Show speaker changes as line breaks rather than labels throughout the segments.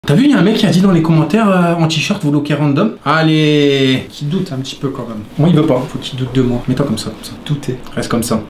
T'as vu, il y a un mec qui a dit dans les commentaires en t-shirt, vous loquez random. Allez.
Qui doute un petit peu quand même.
Moi, il veut pas.
Faut qu'il doute de moi.
Mets-toi comme ça, comme ça.
Douter.
Reste comme ça.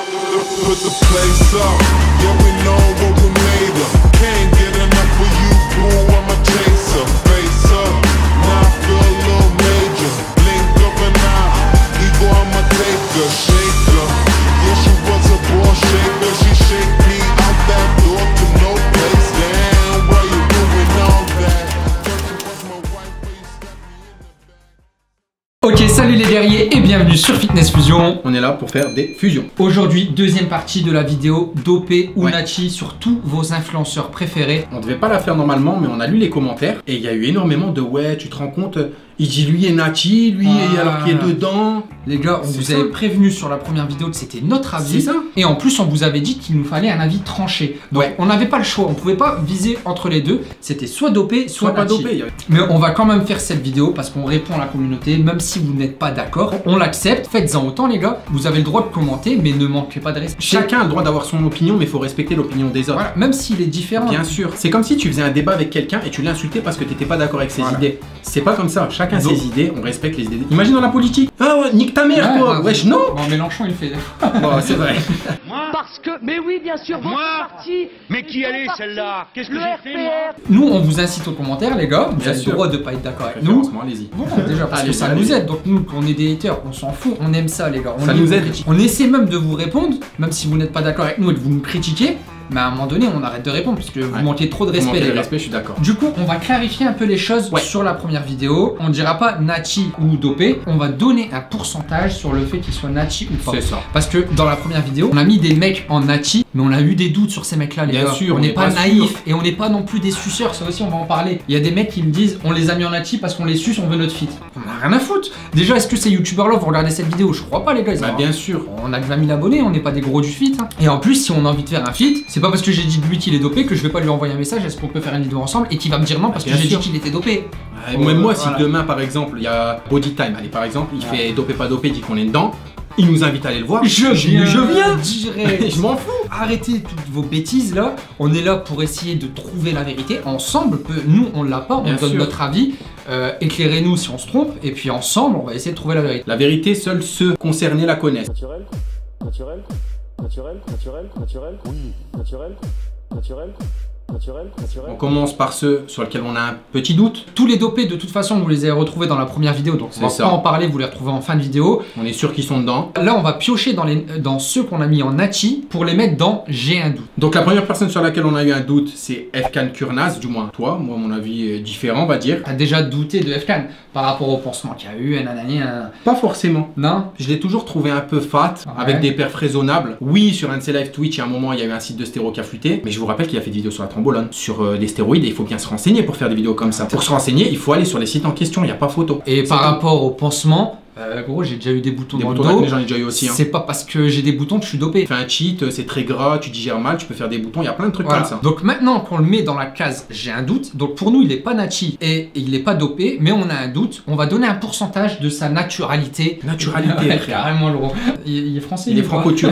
Ok, salut les guerriers et bienvenue sur Fitness Fusion.
On est là pour faire des fusions.
Aujourd'hui, deuxième partie de la vidéo dopé ou Nachi sur tous vos influenceurs préférés.
On devait pas la faire normalement, mais on a lu les commentaires et il y a eu énormément de ouais, tu te rends compte, il dit lui est Nachi, lui alors qu'il est dedans.
Les gars, on vous avait prévenu sur la première vidéo que c'était notre avis.
C'est ça.
Et en plus, on vous avait dit qu'il nous fallait un avis tranché. Donc, on n'avait pas le choix. On pouvait pas viser entre les deux. C'était soit dopé, soit
pas
Nachi.
dopé.
Mais on va quand même faire cette vidéo parce qu'on répond à la communauté. Même si vous n'êtes pas d'accord, on l'accepte. Faites-en autant, les gars. Vous avez le droit de commenter, mais ne manquez pas de respect.
Chacun a le droit d'avoir son opinion, mais il faut respecter l'opinion des autres.
Voilà, même s'il est différent.
Bien sûr. C'est comme si tu faisais un débat avec quelqu'un et tu l'insultais parce que tu n'étais pas d'accord avec ses idées. C'est pas comme ça. Chacun ses idées, on respecte les idées. Imagine dans la politique. Ah ouais, nique ta mère, quoi. Wesh, non.
Bon, Mélenchon, il fait.
Bon, c'est vrai.
Parce que, mais oui, bien sûr, votre parti.
Mais qui allait celle-là? Qu'est-ce que j'ai fait, moi?
Nous, on vous incite aux commentaires, les gars. Vous avez le droit de pas être d'accord avec nous.
Allez-y.
Bon, déjà, parce que ça nous aide. Donc, nous, qu'on est des haters, on s'en fout. On aime ça, les gars.
Ça nous aide.
On essaie même de vous répondre, même si vous n'êtes pas d'accord avec nous et que vous nous critiquez. Mais à un moment donné, on arrête de répondre parce que vous manquez trop de respect, les gars.
Je suis d'accord.
Du coup, on va clarifier un peu les choses sur la première vidéo. On dira pas Nachi ou dopé. On va donner un pourcentage sur le fait qu'il soit Nachi ou pas.
C'est ça.
Parce que dans la première vidéo, on a mis des mecs en Nachi, mais on a eu des doutes sur ces mecs-là, les gars.
Bien sûr,
on n'est pas naïfs et on n'est pas non plus des suceurs. Ça aussi, on va en parler. Il y a des mecs qui me disent, on les a mis en Nachi parce qu'on les suce, on veut notre fit. On a rien à foutre. Déjà, est-ce que c'est YouTuber Love, vous regardez cette vidéo? Je crois pas, les gars.
Bah, bien sûr.
On a que 20 000 abonnés, on n'est pas des gros du fit. Hein. Et en plus, si on a envie de faire un fit, c'est pas parce que j'ai dit de lui qu'il est dopé que je vais pas lui envoyer un message, est-ce qu'on peut faire une vidéo ensemble, et qu'il va me dire non parce que j'ai dit qu'il était dopé.
Moi, si demain par exemple il y a Body Time, allez par exemple, il fait dopé pas dopé, dit qu'on est dedans, il nous invite à aller le voir. Je viens direct. Je m'en fous.
Arrêtez toutes vos bêtises là. On est là pour essayer de trouver la vérité ensemble. Nous on l'a pas, on donne notre avis. Éclairez-nous si on se trompe, et puis ensemble on va essayer de trouver la vérité.
La vérité, seuls ceux concernés la connaissent.
Naturel, naturel, naturel, naturel, naturel, naturel, naturel, naturel, naturel.
On commence par ceux sur lesquels on a un petit doute.
Tous les dopés, de toute façon, vous les avez retrouvés dans la première vidéo, donc on va pas en parler, vous les retrouvez en fin de vidéo.
On est sûr qu'ils sont dedans.
Là, on va piocher dans ceux qu'on a mis en Nachi pour les mettre dans J'ai un doute.
Donc la première personne sur laquelle on a eu un doute, c'est Fkan Kurnaz, du moins toi. Moi, mon avis est différent, on va dire.
T'as déjà douté de Fkan par rapport au pansement qu'il y a eu,
Pas forcément.
Non.
Je l'ai toujours trouvé un peu fat, avec des perfs raisonnables. Oui, sur un de ses live Twitch, il y a un moment, il y a eu un site de stéro qui a fuité. Mais je vous rappelle qu'il a fait des vidéos sur la trombolone, sur les stéroïdes, et il faut bien se renseigner pour faire des vidéos comme ça. Pour se renseigner, il faut aller sur les sites en question, il n'y a pas photo.
Et par rapport au pansement, gros, j'ai déjà eu des boutons dans le dos.
J'en ai déjà eu aussi.
C'est pas parce que j'ai des boutons que je suis dopé.
Fais un cheat, c'est très gras, tu digères mal, tu peux faire des boutons, il y a plein de trucs comme ça.
Donc maintenant qu'on le met dans la case j'ai un doute, donc pour nous il est pas Nachi et il est pas dopé, mais on a un doute, on va donner un pourcentage de sa naturalité. Carrément gros. Il est français.
Il est franco-turc.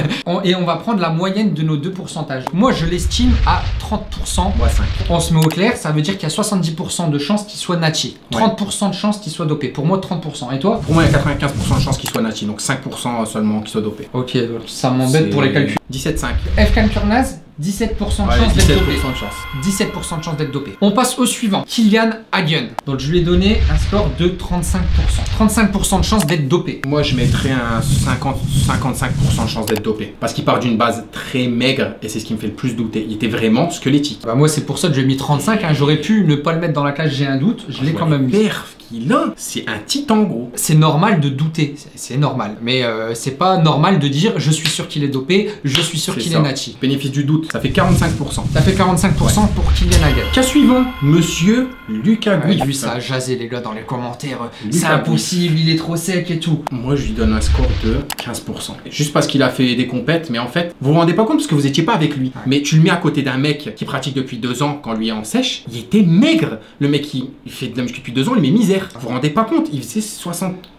Et on va prendre la moyenne de nos deux pourcentages. Moi je l'estime à 30%.
Ouais, 5.
On se met au clair, ça veut dire qu'il y a 70% de chances qu'il soit Nachi. 30% de chances qu'il soit dopé. Pour moi 30%. Et toi?
Pour moi, il y a 95% de chances qu'il soit Nachi, donc 5% seulement qu'il soit dopé.
Ok, donc ça m'embête pour les calculs.
17,5.
Fkan Kurnaz, 17% de chance d'être dopé. 17% de chance d'être dopé. On passe au suivant, Kylian Hagen. Donc je lui ai donné un score de 35%. 35% de chance d'être dopé.
Moi je mettrais un 55% de chance d'être dopé. Parce qu'il part d'une base très maigre et c'est ce qui me fait le plus douter. Il était vraiment squelettique.
Bah moi c'est pour ça que j'ai mis 35. Hein. J'aurais pu ne pas le mettre dans la cage, j'ai un doute. Je l'ai quand même mis.
Il a, c'est un titan gros.
C'est normal de douter, c'est normal. Mais c'est pas normal de dire je suis sûr qu'il est dopé, je suis sûr qu'il est Nachi.
Bénéfice du doute, ça fait 45%.
Ça fait 45% pour Kylian Hagen.
Cas suivant, monsieur Lucas Gouif.
Lui ça a jasé les gars dans les commentaires. C'est impossible, il est trop sec et tout.
Moi je lui donne un score de 15%. Juste parce qu'il a fait des compètes, mais en fait, vous vous rendez pas compte parce que vous étiez pas avec lui. Mais tu le mets à côté d'un mec qui pratique depuis 2 ans quand lui est en sèche, il était maigre. Le mec il fait de la muscu depuis 2 ans, il met misère. Vous vous rendez pas compte, il faisait 60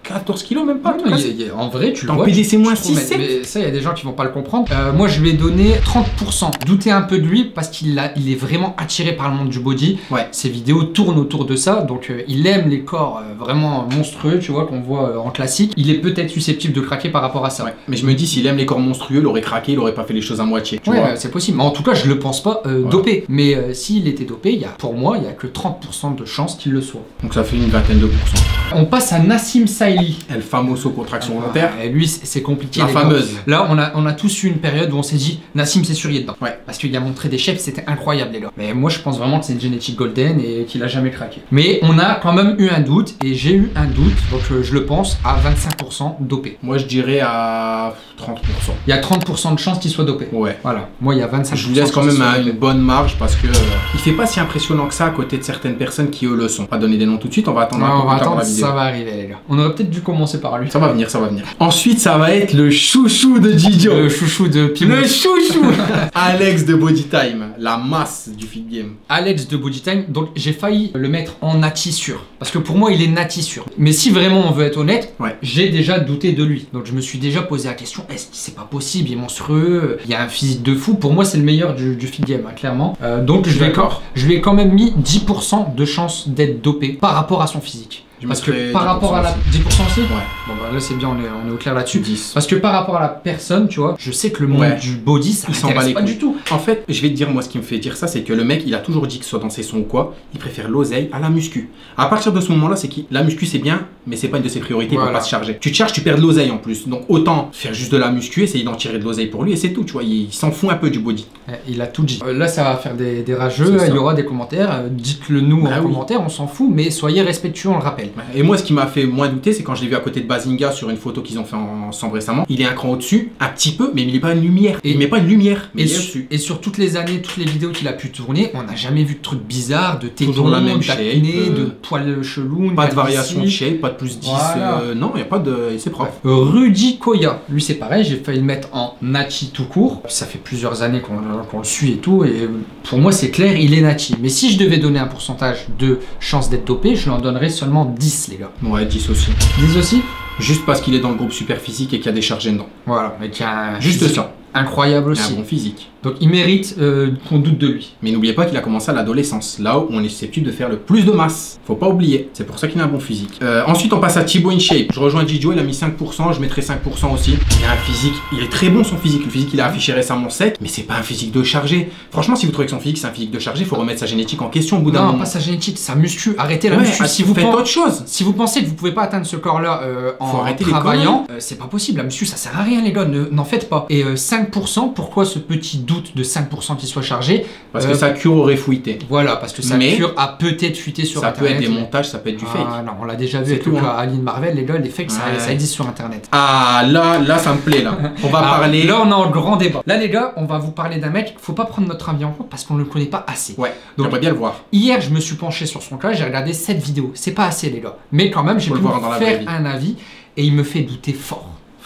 14 kilos même pas.
En vrai, tu le
en
vois.
PDC moins 6,
mais ça, il y a des gens qui vont pas le comprendre. Moi, je lui ai donné 30%. Doutez un peu de lui parce qu'il est vraiment attiré par le monde du body.
Ouais.
Ses vidéos tournent autour de ça. Donc, il aime les corps vraiment monstrueux, tu vois, qu'on voit en classique. Il est peut-être susceptible de craquer par rapport à ça.
Ouais. Mais je me dis, s'il aime les corps monstrueux, il aurait craqué, il aurait pas fait les choses à moitié.
Ouais, c'est possible. Mais en tout cas, je le pense pas dopé. Mais s'il était dopé, pour moi, il y a que 30% de chances qu'il le soit.
Donc ça fait une vingtaine de pourcents.
On passe à Nassim Saïli.
El famoso contraction volontaire.
Et lui, c'est compliqué.
La fameuse.
Là, on a tous eu une période où on s'est dit, Nassim, c'est sûr, il est dedans.
Ouais.
Parce qu'il a montré des chefs, c'était incroyable, les gars. Mais moi, je pense vraiment que c'est une génétique golden et qu'il a jamais craqué. Mais on a quand même eu un doute, et j'ai eu un doute, donc je le pense, à 25% dopé.
Moi, je dirais à 30%.
Il y a 30% de chances qu'il soit dopé.
Ouais.
Voilà. Moi, il y a 25%.
Je lui laisse quand même une bonne marge parce que il fait pas si impressionnant que ça à côté de certaines personnes qui eux le sont. Pas donner des noms tout de suite, on va attendre
on va attendre,
la vidéo.
Ça va arriver, les gars. On aurait peut-être dû commencer par lui.
Ça va venir, ça va venir. Ensuite, ça va être le chouchou de Didio.
Le chouchou de Pimou.
Le chouchou Alex de Bodytime, la masse du feed game.
Alex de Bodytime, donc j'ai failli le mettre en nati sûr. Parce que pour moi, il est nati sûr. Mais si vraiment on veut être honnête, j'ai déjà douté de lui. Donc je me suis déjà posé la question, est-ce que c'est pas possible, il est monstrueux, il a un physique de fou. Pour moi, c'est le meilleur du feed game, hein, clairement. Donc je lui ai quand même mis 10% de chance d'être dopé par rapport à son physique. Parce que par rapport à la... 10% aussi.
Ouais.
Bon bah là c'est bien, on est au clair là-dessus. 10. Parce que par rapport à la personne, tu vois, je sais que le monde du body, ça m'intéresse pas du tout.
En fait, je vais te dire, moi ce qui me fait dire ça, c'est que le mec, il a toujours dit que ce soit dans ses sons ou quoi, il préfère l'oseille à la muscu. À partir de ce moment-là, c'est que la muscu c'est bien, mais c'est pas une de ses priorités, il va pas se charger. Tu te charges, tu perds de l'oseille en plus. Donc autant faire juste de la muscu, essayer d'en tirer de l'oseille pour lui et c'est tout, tu vois, il s'en fout un peu du body.
Il a tout dit. Là ça va faire des rageux, il y aura des commentaires, dites-le nous en commentaire, on s'en fout, mais soyez respectueux, on le rappelle.
Et moi ce qui m'a fait moins douter, c'est quand je l'ai vu à côté de Bazinga sur une photo qu'ils ont fait ensemble récemment. Il est un cran au-dessus, un petit peu, mais il met pas une lumière. Il met pas une lumière, mais
et sur toutes les années, toutes les vidéos qu'il a pu tourner, on n'a jamais vu de trucs bizarres, de
tétons,
d'acné, de poils chelous,
pas de variation de shape, pas de plus 10. Non, il n'y a pas de. C'est propre.
Rudy Koya, lui c'est pareil, j'ai failli le mettre en Nachi tout court. Ça fait plusieurs années qu'on le suit et tout, et pour moi c'est clair, il est Nachi. Mais si je devais donner un pourcentage de chance d'être dopé, je lui en donnerais seulement 10, les gars.
Ouais, 10 aussi.
10 aussi?
Juste parce qu'il est dans le groupe super physique et qu'il y a des charges dedans.
Voilà, mais qu'il y a un
juste ça.
Incroyable aussi.
Un bon physique.
Donc il mérite qu'on doute de lui.
Mais n'oubliez pas qu'il a commencé à l'adolescence, là où on est susceptible de faire le plus de masse. Faut pas oublier, c'est pour ça qu'il a un bon physique. Ensuite on passe à Thibaut InShape. Je rejoins Didio, il a mis 5%, je mettrai 5% aussi. Il a un physique, il est très bon son physique. Le physique il a affiché récemment sec, mais c'est pas un physique de chargé. Franchement si vous trouvez que son physique c'est un physique de chargé, faut remettre sa génétique en question au bout d'un moment.
Non, pas sa génétique, sa muscu. Arrêtez la muscu.
Si vous faites autre chose.
Si vous pensez que vous pouvez pas atteindre ce corps-là en travaillant, c'est pas possible. La muscu ça sert à rien les gars, n'en faites pas. Et 5%, pourquoi ce petit doute de 5% qui soit chargé?
Parce que sa cure aurait fuité.
Voilà, parce que sa cure a peut-être fuité sur Internet.
Ça peut être des montages, ça peut être du fake.
Non, on l'a déjà vu avec le cas Aline Marvel, les gars, les fakes ça existe sur Internet.
Ah là ça me plaît là. On va parler.
Là on est en grand débat. Là les gars, on va vous parler d'un mec, faut pas prendre notre avis en compte parce qu'on le connaît pas assez.
Ouais, donc on va bien le voir.
Hier je me suis penché sur son cas, j'ai regardé 7 vidéos. C'est pas assez les gars. Mais quand même, j'ai pu faire un avis et il me fait douter fort.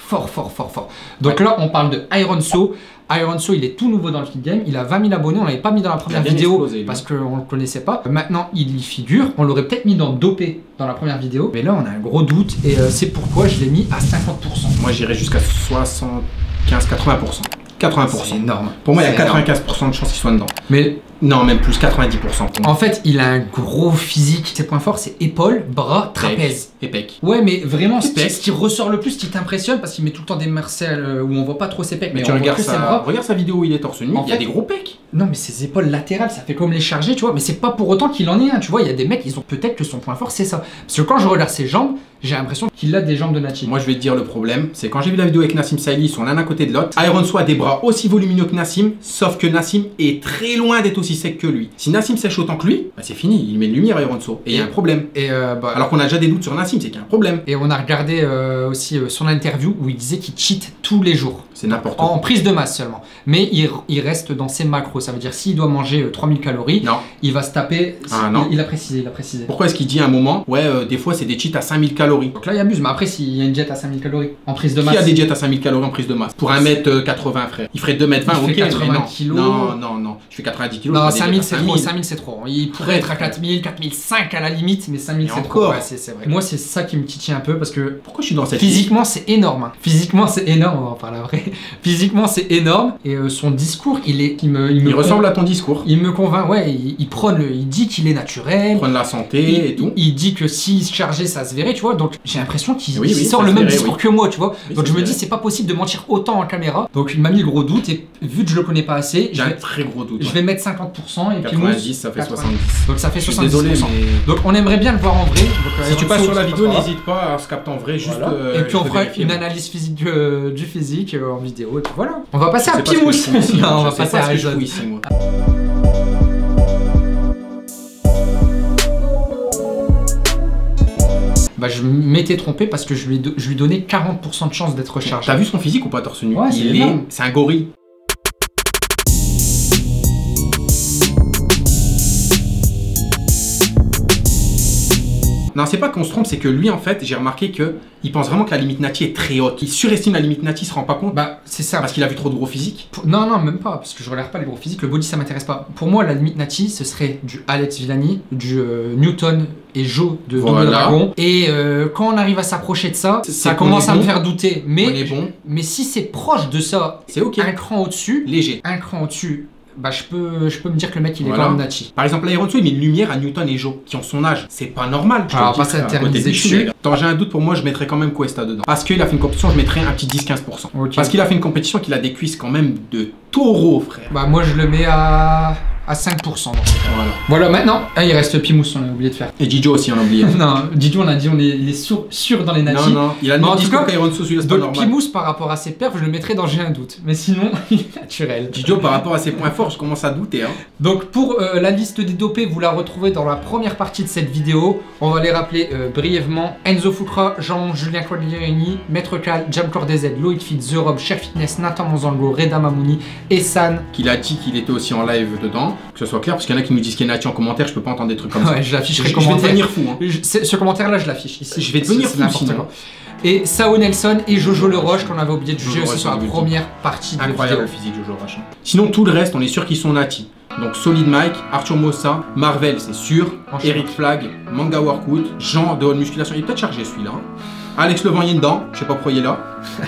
Donc là on parle de Ironso. Ironso, il est tout nouveau dans le feed game, il a 20 000 abonnés, on l'avait pas mis dans la première vidéo parce qu'on le connaissait pas. Maintenant, il y figure, on l'aurait peut-être mis dans dopé dans la première vidéo, mais là on a un gros doute et c'est pourquoi je l'ai mis à 50%.
Moi j'irais jusqu'à 75-80%. 80%.
C'est énorme.
Pour moi, il y a 95% de chances qu'il soit dedans.
Mais
non, même plus, 90%.
En fait, il a un gros physique. Ses points forts, c'est épaules, bras, trapèze.
Et pec.
Ouais, mais vraiment, ce qui ressort le plus, ce qui t'impressionne, parce qu'il met tout le temps des marcelles où on voit pas trop ses pecs.
Mais tu regardes ses bras. Regarde sa vidéo où il est torse nu, il y a des gros pecs.
Non, mais ses épaules latérales, ça fait comme les charger, tu vois. Mais c'est pas pour autant qu'il en est un, tu vois. Il y a des mecs, ils ont peut-être que son point fort, c'est ça. Parce que quand je regarde ses jambes, j'ai l'impression qu'il a des jambes de Nachi.
Moi, je vais te dire le problème, c'est quand j'ai vu la vidéo avec Nassim Saïli, ils sont l'un à côté de l'autre. Ironso a des bras aussi volumineux que Nassim, sauf que Nassim est très loin d'être aussi sec que lui. Si Nassim sèche autant que lui, bah c'est fini, il met une lumière à Ironso. Et il y a un problème. Alors qu'on a déjà des doutes sur Nassim, c'est qu'il y a un problème.
Et on a regardé aussi son interview où il disait qu'il cheat tous les jours.
C'est n'importe quoi.
En prise de masse seulement. Mais il reste dans ses macros. Ça veut dire s'il doit manger 3000 calories, il va se taper.
Non.
Il a précisé,
Pourquoi est-ce qu'il dit à un moment, des fois c'est des cheats à 5000 calories.
Donc là il abuse, mais après s'il y a une diète à 5000 calories en prise de masse.
Qui a des diètes à 5000 calories en prise de masse? Pour 1m80 frère. Il ferait 2m20,
ok. 80 kilos.
Non. Je fais 90 kilos,
Non, 5000 c'est trop, 5000 c'est trop. Il pourrait être à 4000, 4005 à la limite, mais 5000 c'est trop. Ouais, c'est vrai. Moi, c'est ça qui me titille un peu parce que.
Pourquoi je suis dans cette
physiquement, c'est énorme. Hein. Physiquement, c'est énorme, on va en parler après. Physiquement, c'est énorme. Et son discours, il
ressemble à ton discours.
Il me convainc, ouais. Il prône, il dit qu'il est naturel.
Il prône la santé et tout.
Il dit que s'il se chargeait, ça se verrait, tu vois. Donc, j'ai l'impression qu'il sort le même discours que moi, tu vois. Donc, je me dis, c'est pas possible de mentir autant en caméra. Donc, il m'a mis le gros doute. Et vu que je le connais pas assez,
j'ai un très gros doute.
Je vais mettre 50% et
90, ça fait 70.
Donc, ça fait 70%.
Désolé, mais...
Donc, on aimerait bien le voir en vrai. Donc,
si tu passes sur la vidéo, n'hésite pas à se capter en vrai. Juste.
Et puis, on fera une analyse physique du physique en vidéo. Et puis voilà. On va passer à Pimous.
Non, on va passer à Rizon.
Bah, je m'étais trompé parce que je lui donnais 40% de chance d'être rechargé.
T'as vu son physique ou pas, torse nu?
Ouais,
c'est un gorille. Non, c'est pas qu'on se trompe, c'est que lui, en fait, j'ai remarqué que il pense vraiment que la limite Nati est très haute. Il surestime la limite Nati, il se rend pas compte.
Bah, c'est ça.
Parce qu'il a vu trop de gros physiques.
Non, non, même pas, parce que je regarde pas les gros physiques. Le body, ça m'intéresse pas. Pour moi, la limite Nati, ce serait du Alex Villani, du Newton et Joe de Double Dragon. Et quand on arrive à s'approcher de ça, ça commence à me faire douter. Mais si c'est proche de ça,
c'est ok.
Un cran au-dessus,
léger.
Un cran au-dessus. Bah je peux me dire que le mec il est quand même Nati.
Par exemple, Ironso il met une lumière à Newton et Joe qui ont son âge. C'est pas normal.
Alors pas s'interniser dessus.
Attends, j'ai un doute, pour moi je mettrais quand même Cuesta dedans. Parce qu'il a fait une compétition, je mettrais un petit 10-15%. Okay. Parce qu'il a fait une compétition qu'il a des cuisses quand même de taureau, frère.
Bah moi je le mets à 5% dans ce cas. Voilà, maintenant, il reste Pimous, on a oublié de faire.
Et Didio aussi, on a oublié.
Non, Didio, on a dit, il est sûr dans les Nati.
Non, il a le même discours qu'Ironso, celui-là, c'est pas normal.
Pimous, par rapport à ses perfs, je le mettrais dans J'ai un doute. Mais sinon, il est naturel.
Didio, par rapport à ses points forts, je commence à douter. Hein.
Donc, pour la liste des dopés, vous la retrouvez dans la première partie de cette vidéo. On va les rappeler brièvement. Enzo Fucra, Jean-Julien Quagliarini, Maître Cal, Jamcor DZ, Loïc Fit, The Rob, Cher Fitness, Nathan Monzango, Reda Mamouni, Essan.
Qu'il a dit qu'il était aussi en live dedans, que ce soit clair, parce qu'il y en a qui nous disent qu'il y a Nati en commentaire, je peux pas entendre des trucs comme ça.
Ouais, je l'afficherai
je vais devenir fou. Hein.
Ce commentaire-là, je l'affiche ici.
Je vais devenir fou sinon.
Et Sao Nelson et Jojo Le Roche, qu'on avait oublié de juger aussi sur la première partie de la vidéo.
Incroyable physique, Jojo Roche. Sinon, tout le reste, on est sûr qu'ils sont Nati. Donc Solid Mike, Arthur Mossa, Marvel, c'est sûr, Eric Flag, Manga Workout, Jean de haute musculation, il est peut-être chargé celui-là. Hein. Alex Levent il est dedans, je sais pas pourquoi il est là.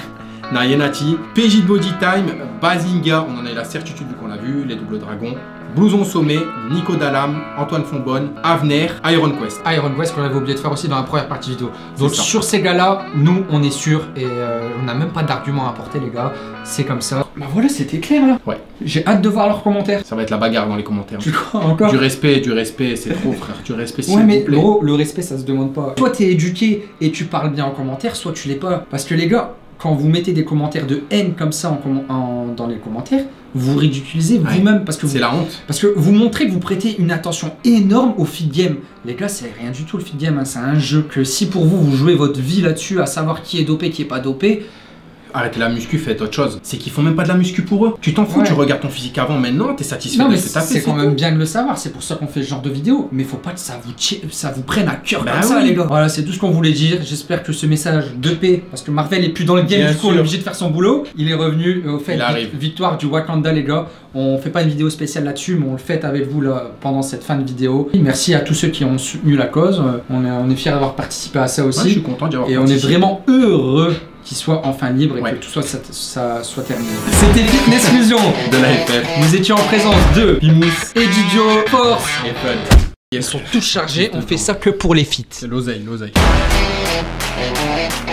Nati, PJ de Body Time, Bazinga, on en a eu la certitude vu qu'on l'a vu, les Double Dragons, Blouson Sommet, Nico Dalam, Antoine Fonbonne, Avner, Iron Quest.
Iron Quest qu'on avait oublié de faire aussi dans la première partie vidéo. Donc sur ces gars-là, nous on est sûr et on n'a même pas d'argument à apporter les gars, c'est comme ça. Bah voilà, c'était clair là.
Ouais.
J'ai hâte de voir leurs commentaires.
Ça va être la bagarre dans les commentaires.
Tu crois encore?
Du respect, c'est trop frère, du respect s'il
vous plaît. Ouais mais gros, le respect ça se demande pas. Soit t'es éduqué et tu parles bien en commentaire, soit tu l'es pas. Parce que les gars, quand vous mettez des commentaires de haine comme ça dans les commentaires, vous ridiculisez vous-même parce que
c'est la honte.
Parce que vous montrez que vous prêtez une attention énorme au feed game. Les gars, c'est rien du tout le feed game, hein. C'est un jeu que si pour vous, vous jouez votre vie là-dessus, à savoir qui est dopé, qui est pas dopé.
Arrêtez la muscu, faites autre chose. C'est qu'ils font même pas de la muscu pour eux. Tu t'en fous, tu regardes ton physique avant, maintenant t'es satisfait de te taper.
C'est quand même bien de le savoir, c'est pour ça qu'on fait ce genre de vidéo. Mais faut pas que ça vous prenne à cœur comme ça, les gars. Voilà, c'est tout ce qu'on voulait dire. J'espère que ce message de paix, parce que Marvel est plus dans le game, du coup on est obligé de faire son boulot. Il est revenu au fait victoire du Wakanda, les gars. On fait pas une vidéo spéciale là-dessus, mais on le fait avec vous là pendant cette fin de vidéo. Merci à tous ceux qui ont soutenu la cause. On est fiers d'avoir participé à ça aussi.
Ouais, je suis content d'y avoir
participé. Et on est vraiment heureux qu'il soit enfin libre et que tout ça soit terminé. C'était Fitness Fusion
de la FF.
Nous étions en présence de
Pimous
et Didio, Force
et Fun.
Ils sont tous chargés, on fait ça que pour les fits.
C'est l'oseille.